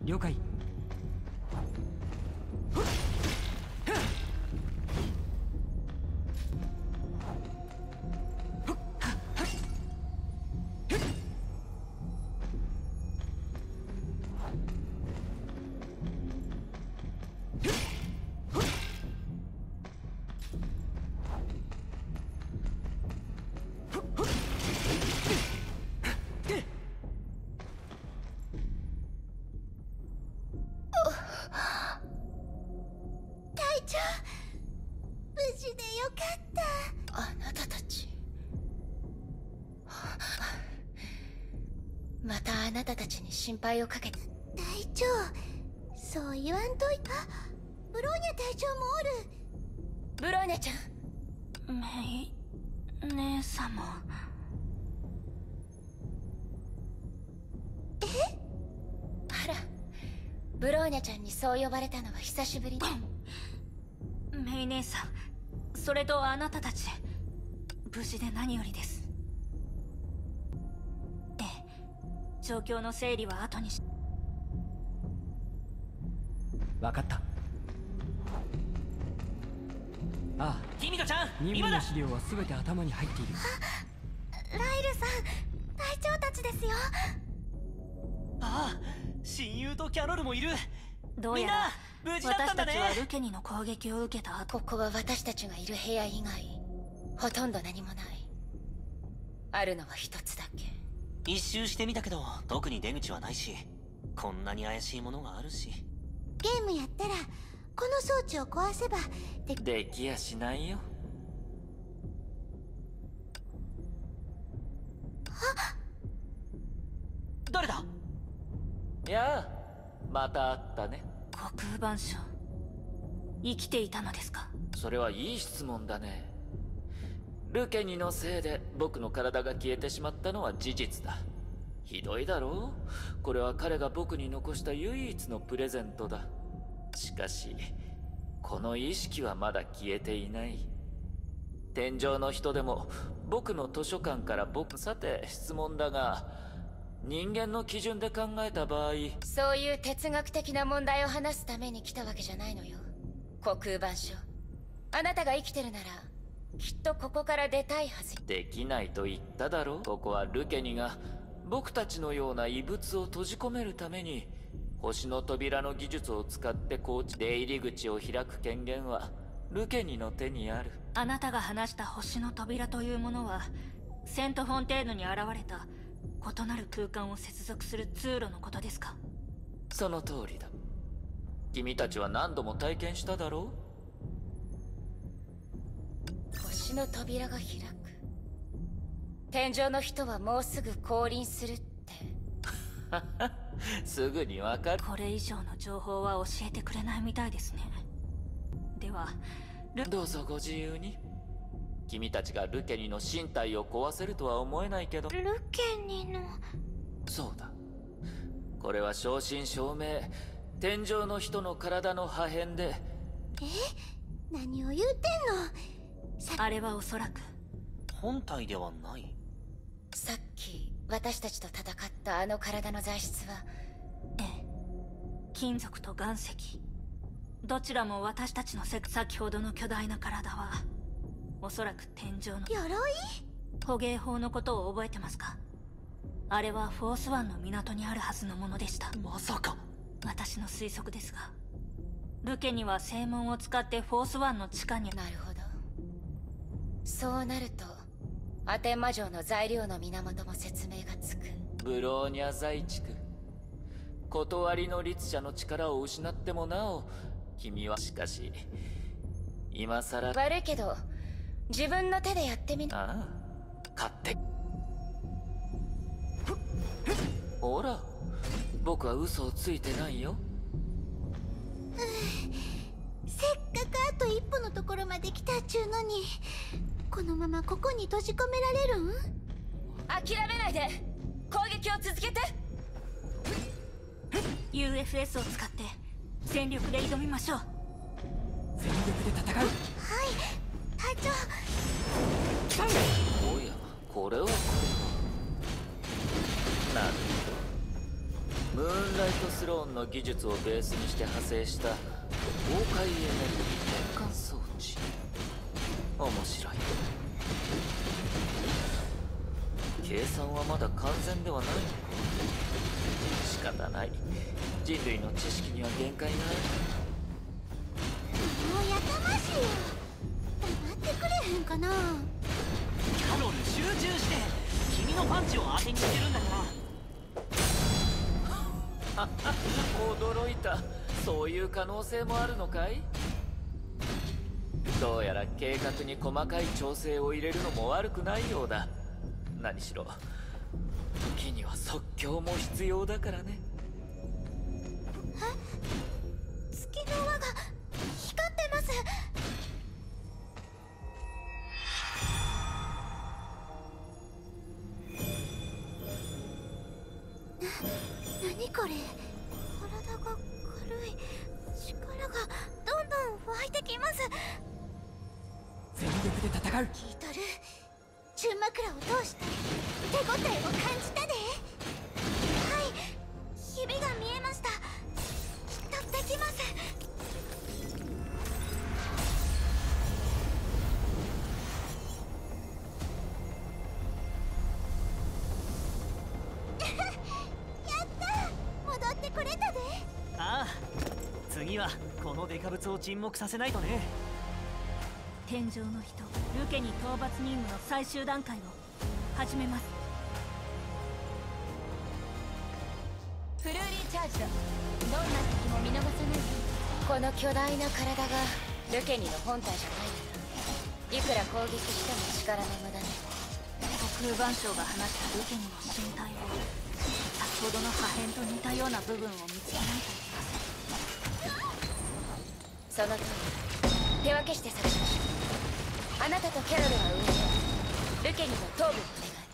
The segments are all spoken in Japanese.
了解。 無事でよかった。あなたたち、またあなたたちに心配をかけて。隊長、そう言わんといた。ブローニャ隊長もおる。ブローニャちゃん。 メイ姉様。 え？あら、ブローニャちゃんにそう呼ばれたのは久しぶりね。 メイ姉さん、それとあなたたち、無事で何よりです。ええ、状況の整理は後にし。 分かった。ああ、 キミカちゃん、 任今だ。 務の資料は全て頭に入っている。 ライルさん、隊長たちですよ。 ああ、親友とキャロルもいる。 どうやらみんな無事だったんだね。 私たちはルケニの攻撃を受けた後、 ここは私たちがいる部屋以外ほとんど何もない。あるのは一つだけ。 一周してみたけど特に出口はないし、こんなに怪しいものがあるし。 ゲームやったらこの装置を壊せばできやしないよ。 誰だ。 やあ、また会ったね。 航空板書、生きていたのですか？ それはいい質問だね。ルケニのせいで僕の体が消えてしまったのは事実だ。ひどいだろう。これは彼が僕に残した唯一のプレゼントだ。しかしこの意識はまだ消えていない。天上の人でも僕の図書館からさて質問だが、人間の基準で考えた場合、 そういう哲学的な問題を話すために来たわけじゃないのよ。航空板書、あなたが生きてるならきっとここから出たいはず。 できないと言っただろう。ここはルケニが僕たちのような異物を閉じ込めるために星の扉の技術を使って出入り口を開く権限はルケニの手にある。 あなたが話した星の扉というものはセントフォンテーヌに現れた異なる空間を接続する通路のことですか？ その通りだ。君たちは何度も体験しただろう。星の扉が開く。天上の人はもうすぐ降臨するって。 すぐにわかる。 これ以上の情報は教えてくれないみたいですね。ではどうぞご自由に。君たちがルケニの身体を壊せるとは思えないけど。 ルケニの。 そうだ、これは正真正銘天上の人の体の破片で。 何を言うてんの。 あれはおそらく本体ではない。 さっき私たちと戦ったあの体の材質は。 ええ、金属と岩石、どちらも私たちの先ほどの巨大な体はおそらく天井の鎧。 捕鯨砲のことを覚えてますか？あれはフォースワンの港にあるはずのものでした。 まさか。 私の推測ですが、ルケには正門を使ってフォースワンの地下に。 なるほど。そうなるとアテンマ城の材料の源も説明がつく。 ブローニャ財地区。断りの律者の力を失ってもなお君は。しかし今さら。 悪いけど自分の手でやってみな。 ああ、勝手。ほら、僕は嘘をついてないよ。 せっかくあと一歩のところまで来たっちゅうのに、このままここに閉じ込められるん？諦めないで攻撃を続けて。 UFS を使って全力で挑みましょう。 全力で戦う。 はい、隊長。 おや、これはなるほど。ムーンラライトスローンの技術をベースにして派生した崩壊エネルギー変換装置。面白い。計算はまだ完全ではないのか。仕方ない、人類の知識には限界がある。 もうやかましいよ。黙ってくれへんかな。 キャロル、集中して。君のパンチを当てにしてるんだから。 驚いた。そういう可能性もあるのかい。どうやら計画に細かい調整を入れるのも悪くないようだ。何しろ時には即興も必要だからね。 月の輪が光ってます。何これ。体が軽い。力がどんどん湧いてきます。 全力で戦う。 聞いとる。中枕を通して手応えを感じたで。はい、ひびが見えました。きっとできます。やった、戻ってこれたで。 ああ、次はこのデカブツを沈黙させないとね。 天上の人ルケに討伐任務の最終段階を始めます。 フルーリーチャージだ。どんな敵も見逃さない。この巨大な体がルケニの本体じゃないから、いくら攻撃しても力の無駄ね。 航空番長が話したルケニの身体を先ほどの破片と似たような部分を見つけないといけません。 その通り。手分けして探しましょう。あなたとキャロルは上へ。ルケニの頭部をお願い。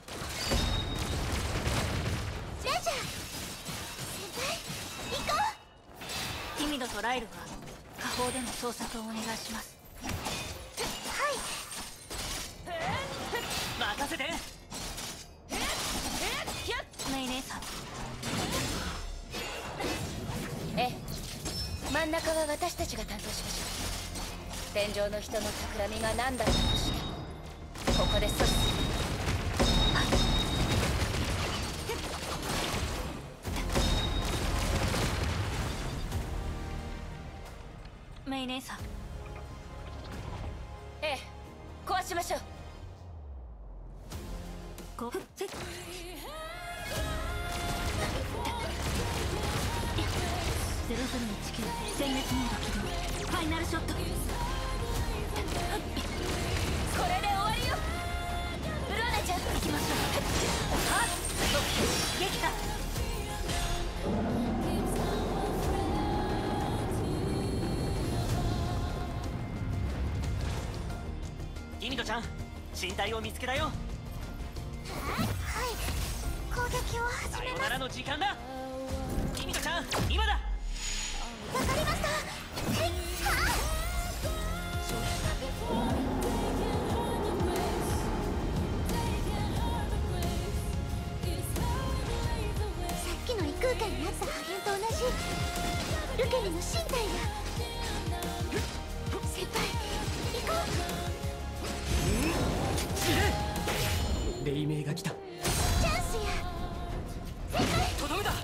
レジャー先輩、行こう。 ティミドとライルは下方での捜索をお願いします。 はい。 任せて。 メイ姉さん。 ええ、真ん中は私たちが担当しましょう。天上の人の企みが何だったとしてもここで阻止する。 メイ姉さん。 ええ、壊しましょう。 ごふっせっ0019全滅モード起動。ファイナルショット。 これで終わりよ。ブローナちゃん、 行きましょう。はっ撃破。 ギミドちゃん、身体を見つけたよ。 はい、攻撃を始めます。 さよならの時間だ。ギミドちゃん、今だ。 わかりました。はい、はあ。さっきの異空間にあった破片と同じルケニの身体や。先輩、行こう。 黎明が来た。 チャンスや。先輩、 とどめだ。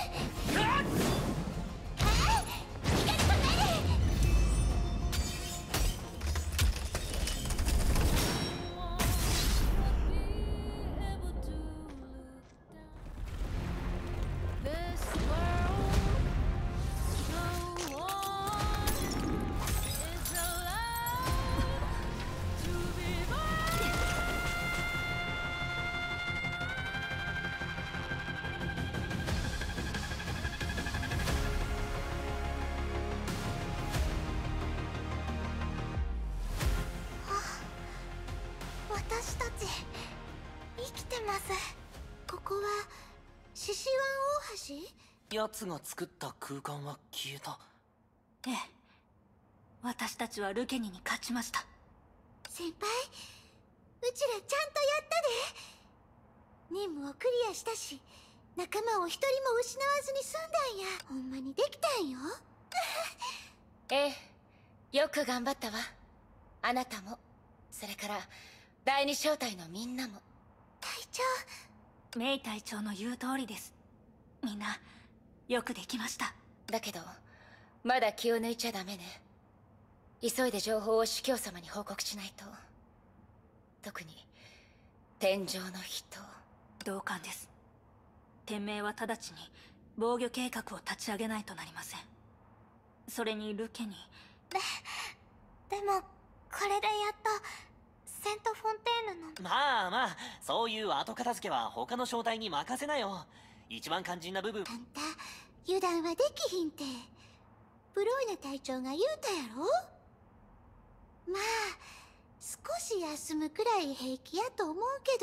私たち生きてます。ここは獅子湾大橋。 奴が作った空間は消えた。 ええ、私たちはルケニに勝ちました。 先輩、うちらちゃんとやったで。任務をクリアしたし、 仲間を一人も失わずに済んだんや。ほんまにできたんよ。 ええ、よく頑張ったわ。あなたも、それから第二小隊のみんなも。 隊長。 メイ隊長の言う通りです。みんなよくできました。 だけどまだ気を抜いちゃダメね。急いで情報を司教様に報告しないと。特に天上の人。 同感です。天命は直ちに防御計画を立ち上げないとなりません。それにルケに。 でもこれでやっとセント・フォンテーヌの。 まあまあ、そういう後片付けは他の正体に任せなよ。一番肝心な部分。 あんた油断はできひんてブロイナ隊長が言うたやろ。まあ少し休むくらい平気やと思うけど。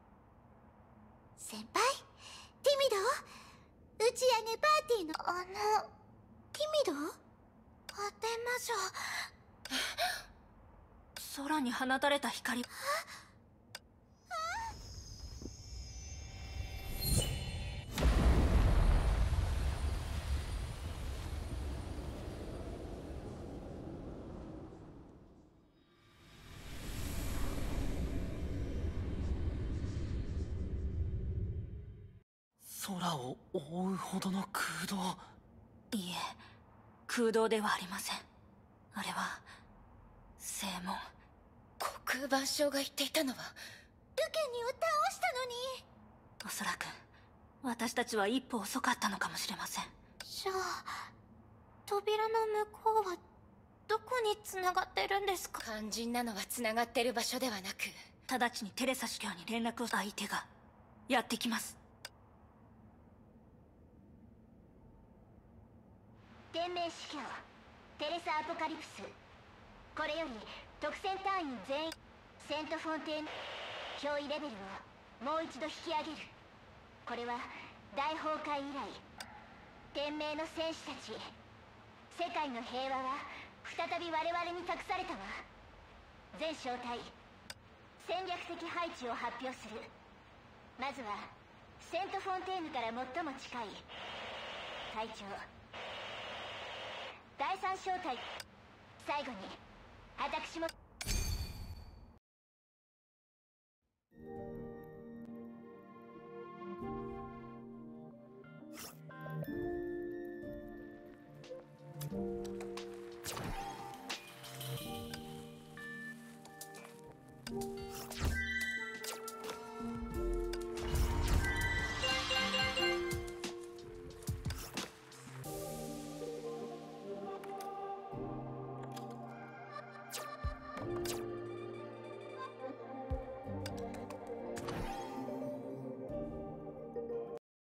先輩、ティミド、打ち上げパーティーのティミド、当てましょう。 空に放たれた光。 空を覆うほどの空洞。 いいえ、空洞ではありません。あれは正門。 国空万象が言っていたのはルケニを倒したのに。 おそらく私たちは一歩遅かったのかもしれません。 じゃあ扉の向こうはどこに繋がってるんですか。 肝心なのは繋がってる場所ではなく、 直ちにテレサ司教に連絡を。相手がやってきます。 天命司教テレサ・アポカリプス、これより特戦隊員全員セント・フォンテーヌ脅威レベルをもう一度引き上げる。これは大崩壊以来天命の戦士たち、世界の平和は再び我々に託されたわ。全小隊戦略的配置を発表する。まずはセント・フォンテーヌから最も近い隊長第三小隊。最後に私も。